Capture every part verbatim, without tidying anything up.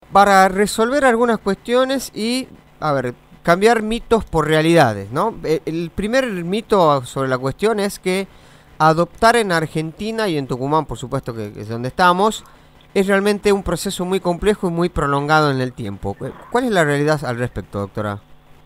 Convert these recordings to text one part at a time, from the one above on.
para resolver algunas cuestiones y, a ver, cambiar mitos por realidades, ¿no? Eh, El primer mito sobre la cuestión es que adoptar en Argentina y en Tucumán, por supuesto que, que es donde estamos, es realmente un proceso muy complejo y muy prolongado en el tiempo. Eh, ¿Cuál es la realidad al respecto, doctora?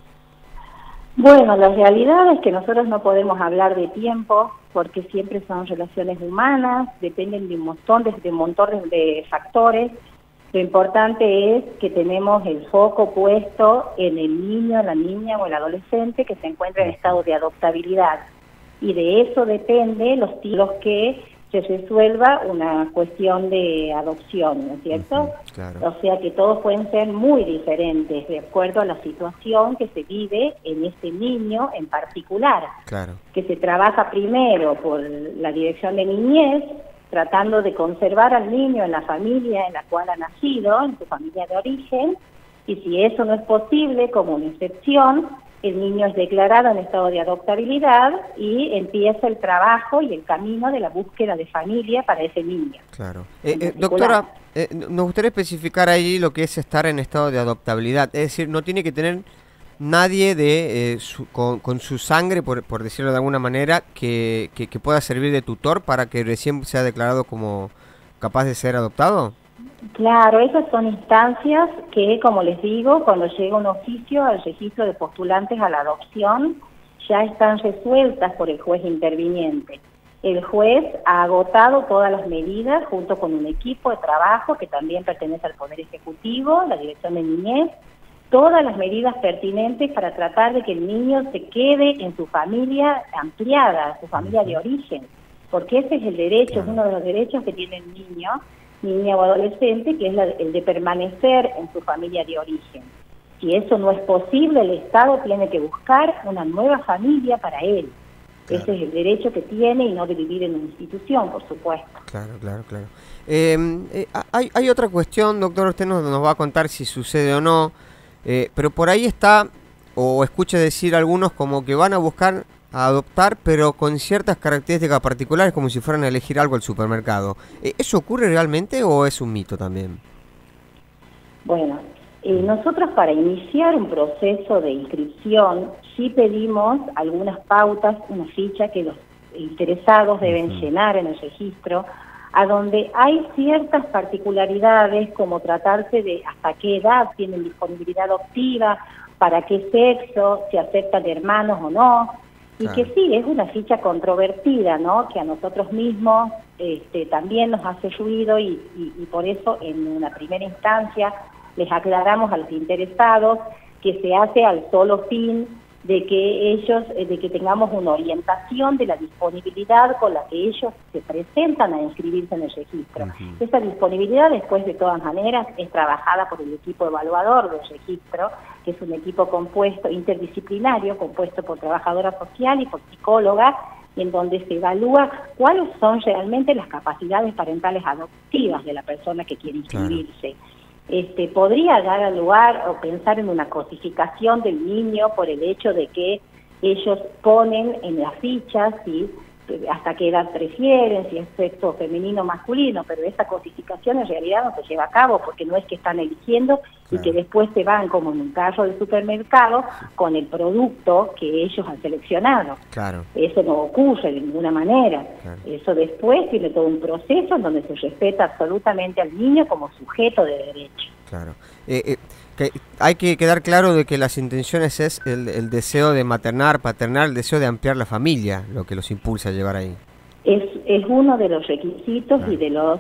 Bueno, la realidad es que nosotros no podemos hablar de tiempo porque siempre son relaciones humanas, dependen de un montón de, de, un montón de, de factores. Lo importante es que tenemos el foco puesto en el niño, la niña o el adolescente que se encuentra en estado de adoptabilidad. Y de eso depende los tiempos que se resuelva una cuestión de adopción, ¿no es cierto? Uh-huh, claro. O sea que todos pueden ser muy diferentes de acuerdo a la situación que se vive en este niño en particular. Claro. Que se trabaja primero por la dirección de niñez, tratando de conservar al niño en la familia en la cual ha nacido, en su familia de origen, y si eso no es posible, como una excepción, el niño es declarado en estado de adoptabilidad y empieza el trabajo y el camino de la búsqueda de familia para ese niño. Claro. Eh, eh, doctora, eh, nos gustaría especificar ahí lo que es estar en estado de adoptabilidad, es decir, no tiene que tener nadie de eh, su, con, con su sangre, por, por decirlo de alguna manera, que, que, que pueda servir de tutor para que recién sea declarado como capaz de ser adoptado. Claro, esas son instancias que, como les digo, cuando llega un oficio al registro de postulantes a la adopción, ya están resueltas por el juez interviniente. El juez ha agotado todas las medidas junto con un equipo de trabajo que también pertenece al Poder Ejecutivo, la Dirección de Niñez, todas las medidas pertinentes para tratar de que el niño se quede en su familia ampliada, su familia de origen, porque ese es el derecho, es uno de los derechos que tiene el niño, niña o adolescente, que es la, el de permanecer en su familia de origen. Si eso no es posible, el Estado tiene que buscar una nueva familia para él. Claro. Ese es el derecho que tiene y no de vivir en una institución, por supuesto. Claro, claro, claro. Eh, eh, hay, hay otra cuestión, doctor, usted nos, nos va a contar si sucede o no, eh, pero por ahí está, o escuché decir algunos como que van a buscar a adoptar, pero con ciertas características particulares, como si fueran a elegir algo al supermercado. ¿Eso ocurre realmente o es un mito también? Bueno, eh, nosotros para iniciar un proceso de inscripción sí pedimos algunas pautas, una ficha que los interesados deben uh-huh. llenar en el registro, a donde hay ciertas particularidades, como tratarse de hasta qué edad tienen disponibilidad adoptiva, para qué sexo, si aceptan hermanos o no. Y claro. que sí, es una ficha controvertida, ¿no? Que a nosotros mismos este, también nos hace ruido y, y, y por eso en una primera instancia les aclaramos a los interesados que se hace al solo fin de que ellos, de que tengamos una orientación de la disponibilidad con la que ellos se presentan a inscribirse en el registro. Uh-huh. Esa disponibilidad después de todas maneras es trabajada por el equipo evaluador del registro, que es un equipo compuesto, interdisciplinario, compuesto por trabajadora social y por psicóloga, en donde se evalúa cuáles son realmente las capacidades parentales adoptivas de la persona que quiere inscribirse. Claro. Este, podría dar lugar o pensar en una cosificación del niño por el hecho de que ellos ponen en las fichas ¿sí? hasta qué edad prefieren, si es sexo femenino o masculino, pero esa cosificación en realidad no se lleva a cabo porque no es que están eligiendo claro. y que después se van como en un carro de supermercado con el producto que ellos han seleccionado. Claro. Eso no ocurre de ninguna manera. Claro. Eso después tiene todo un proceso en donde se respeta absolutamente al niño como sujeto de derecho. Claro. Eh, eh, que hay que quedar claro de que las intenciones es el, el deseo de maternar, paternar, el deseo de ampliar la familia, lo que los impulsa a llevar ahí. Es, es uno de los requisitos claro. y de los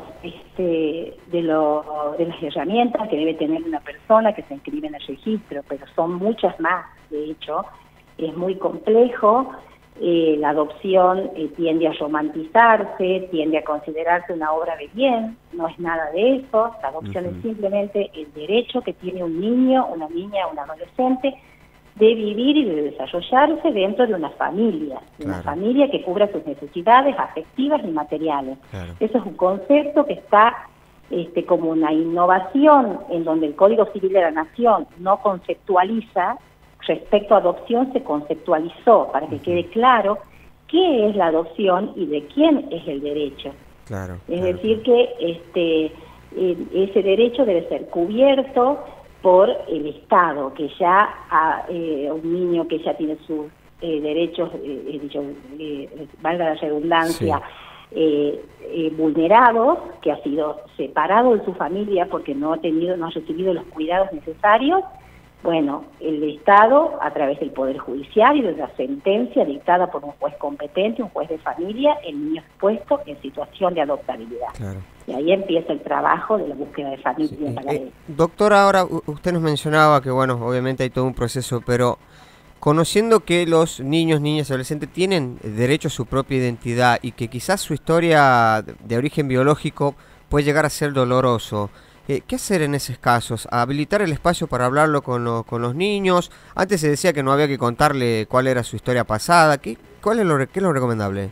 este de los de las herramientas que debe tener una persona que se inscribe en el registro, pero son muchas más. De hecho, es muy complejo. Eh, la adopción eh, tiende a romantizarse, tiende a considerarse una obra de bien, no es nada de eso. La adopción uh-huh. es simplemente el derecho que tiene un niño, una niña, un adolescente de vivir y de desarrollarse dentro de una familia, de claro. una familia que cubra sus necesidades afectivas y materiales. Claro. Eso es un concepto que está este, como una innovación en donde el Código Civil de la Nación no conceptualiza. Respecto a adopción se conceptualizó para que quede claro qué es la adopción y de quién es el derecho. Claro, es claro, decir claro. que este eh, ese derecho debe ser cubierto por el Estado, que ya a eh, un niño que ya tiene sus eh, derechos, eh, dicho, eh, valga la redundancia, sí. eh, eh, vulnerados, que ha sido separado de su familia porque no ha tenido, no ha recibido los cuidados necesarios. Bueno, el Estado, a través del Poder Judicial y de la sentencia dictada por un juez competente, un juez de familia, el niño es puesto en situación de adoptabilidad. Claro. Y ahí empieza el trabajo de la búsqueda de familia sí. para eh, él. Doctora, ahora usted nos mencionaba que, bueno, obviamente hay todo un proceso, pero conociendo que los niños, niñas y adolescentes tienen derecho a su propia identidad y que quizás su historia de origen biológico puede llegar a ser doloroso, Eh, ¿qué hacer en esos casos? ¿Habilitar el espacio para hablarlo con, lo, con los niños? Antes se decía que no había que contarle cuál era su historia pasada. ¿Qué, cuál es lo, qué es lo recomendable?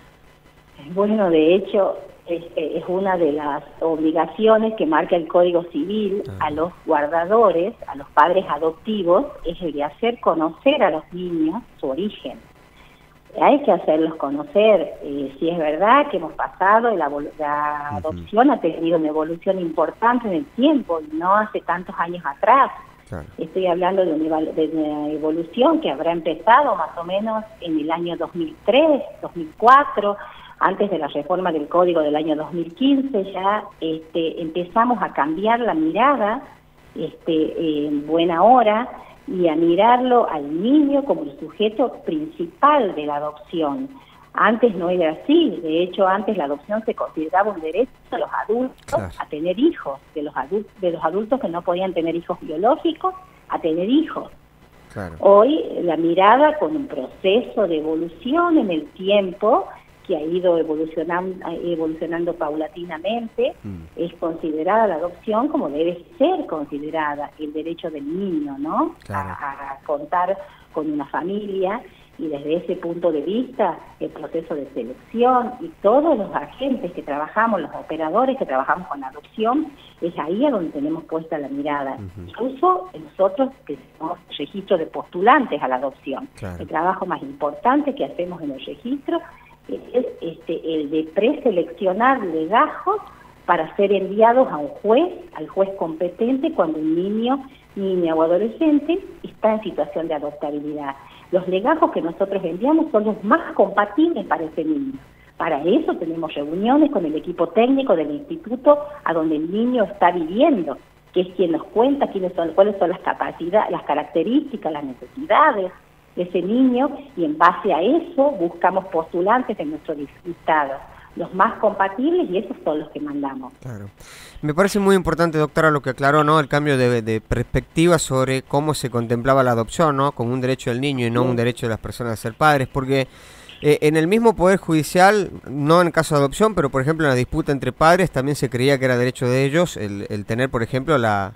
Bueno, de hecho, es, es una de las obligaciones que marca el Código Civil ah. a los guardadores, a los padres adoptivos, es el de hacer conocer a los niños su origen. Hay que hacerlos conocer, eh, si es verdad que hemos pasado, la, la adopción uh-huh. ha tenido una evolución importante en el tiempo, y no hace tantos años atrás. Claro. Estoy hablando de una, de una evolución que habrá empezado más o menos en el año dos mil tres, dos mil cuatro, antes de la reforma del Código del año dos mil quince, ya este, empezamos a cambiar la mirada este, en buena hora, y a mirarlo al niño como el sujeto principal de la adopción. Antes no era así, de hecho antes la adopción se consideraba un derecho de los adultos claro. a tener hijos, de los, adultos, de los adultos que no podían tener hijos biológicos, a tener hijos. Claro. Hoy la mirada con un proceso de evolución en el tiempo, que ha ido evolucionando, evolucionando paulatinamente, mm. es considerada la adopción como debe ser considerada el derecho del niño, ¿no? Claro. A, a contar con una familia, y desde ese punto de vista el proceso de selección y todos los agentes que trabajamos, los operadores que trabajamos con adopción, es ahí a donde tenemos puesta la mirada. Uh-huh. Incluso nosotros que tenemos registro de postulantes a la adopción. Claro. El trabajo más importante que hacemos en el registro es este, el de preseleccionar legajos para ser enviados a un juez, al juez competente, cuando un niño, niña o adolescente está en situación de adoptabilidad. Los legajos que nosotros enviamos son los más compatibles para ese niño. Para eso tenemos reuniones con el equipo técnico del instituto a donde el niño está viviendo, que es quien nos cuenta quiénes son, cuáles son las capacidades, las características, las necesidades de ese niño, y en base a eso buscamos postulantes en nuestro listado, los más compatibles, y esos son los que mandamos. Claro. Me parece muy importante, doctora, lo que aclaró, ¿no? El cambio de, de perspectiva sobre cómo se contemplaba la adopción, ¿no? Como un derecho del niño y no sí. un derecho de las personas a ser padres, porque eh, en el mismo Poder Judicial, no en caso de adopción, pero por ejemplo en la disputa entre padres también se creía que era derecho de ellos el, el tener, por ejemplo, la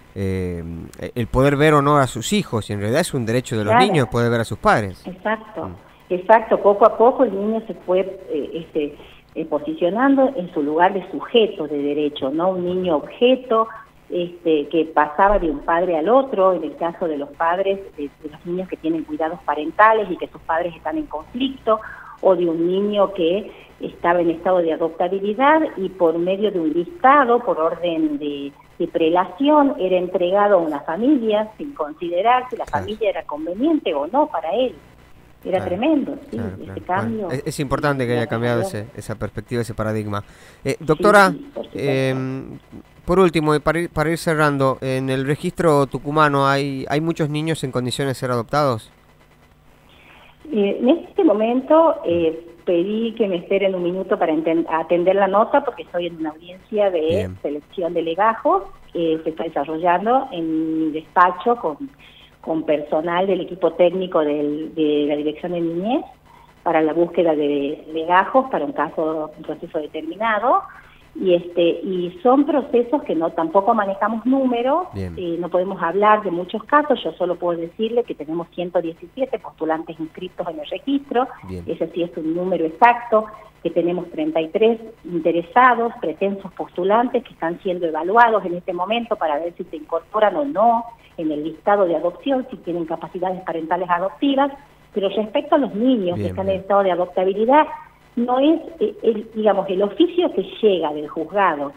Eh, el poder ver o no a sus hijos, y en realidad es un derecho de los claro. niños poder ver a sus padres. Exacto, mm. exacto. Poco a poco el niño se fue eh, este, eh, posicionando en su lugar de sujeto de derecho, no un niño objeto este, que pasaba de un padre al otro, en el caso de los padres, de, de los niños que tienen cuidados parentales y que sus padres están en conflicto, o de un niño que estaba en estado de adoptabilidad y por medio de un listado, por orden de de prelación, era entregado a una familia sin considerar si la claro. familia era conveniente o no para él. Era claro. tremendo, sí, claro, ese claro. cambio. Bueno, es, es importante que haya cambiado ese, esa perspectiva, ese paradigma. Eh, doctora, sí, sí, por, eh, por último, para ir, para ir cerrando, ¿en el registro tucumano hay, hay muchos niños en condiciones de ser adoptados? Eh, en este momento eh, pedí que me esperen un minuto para atender la nota, porque estoy en una audiencia de Bien. selección de legajos que se está desarrollando en mi despacho con, con personal del equipo técnico del, de la Dirección de Niñez para la búsqueda de legajos para un caso, un proceso determinado. Y este y son procesos que no tampoco manejamos números, eh, no podemos hablar de muchos casos. Yo solo puedo decirle que tenemos ciento diecisiete postulantes inscritos en el registro. Bien. Ese sí es un número exacto, que tenemos treinta y tres interesados, pretensos postulantes que están siendo evaluados en este momento para ver si se incorporan o no en el listado de adopción, si tienen capacidades parentales adoptivas. Pero respecto a los niños bien, que están bien. en estado de adoptabilidad, no es, el, digamos, el oficio que llega del juzgado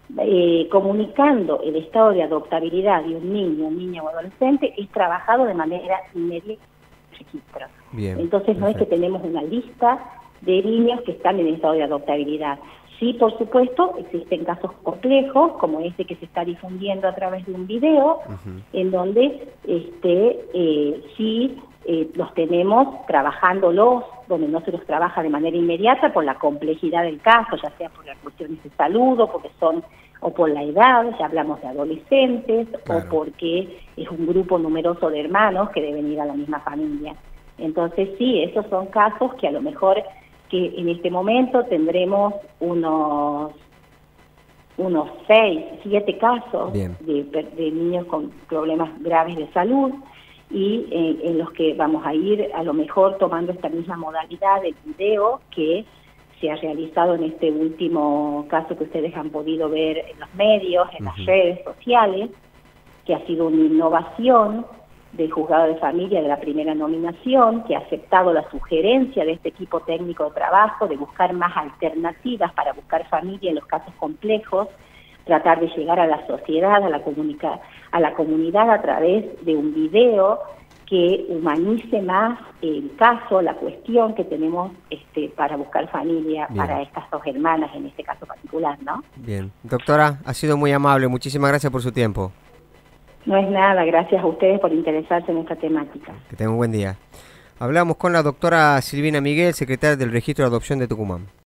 eh, comunicando el estado de adoptabilidad de un niño, niña o adolescente, es trabajado de manera inmediata en el registro. Bien, Entonces no perfecto. es que tenemos una lista de niños que están en estado de adoptabilidad. Sí, por supuesto, existen casos complejos, como este que se está difundiendo a través de un video, Uh-huh. en donde este, eh, sí eh, los tenemos trabajándolos, donde no se los trabaja de manera inmediata por la complejidad del caso, ya sea por las cuestiones de salud o porque son o por la edad, ya hablamos de adolescentes, Claro. o porque es un grupo numeroso de hermanos que deben ir a la misma familia. Entonces sí, esos son casos que a lo mejor que en este momento tendremos unos unos seis, siete casos Bien. de, de niños con problemas graves de salud y eh, en los que vamos a ir a lo mejor tomando esta misma modalidad del video que se ha realizado en este último caso que ustedes han podido ver en los medios, en Uh-huh. las redes sociales, que ha sido una innovación del juzgado de familia de la primera nominación, que ha aceptado la sugerencia de este equipo técnico de trabajo de buscar más alternativas para buscar familia en los casos complejos, tratar de llegar a la sociedad, a la, comunica a la comunidad a través de un video que humanice más el caso, la cuestión que tenemos este, para buscar familia Bien. para estas dos hermanas en este caso particular, ¿no? Bien. Doctora, ha sido muy amable. Muchísimas gracias por su tiempo. No es nada, gracias a ustedes por interesarse en esta temática. Que tenga un buen día. Hablamos con la doctora Silvina Miguel, secretaria del Registro de Adopción de Tucumán.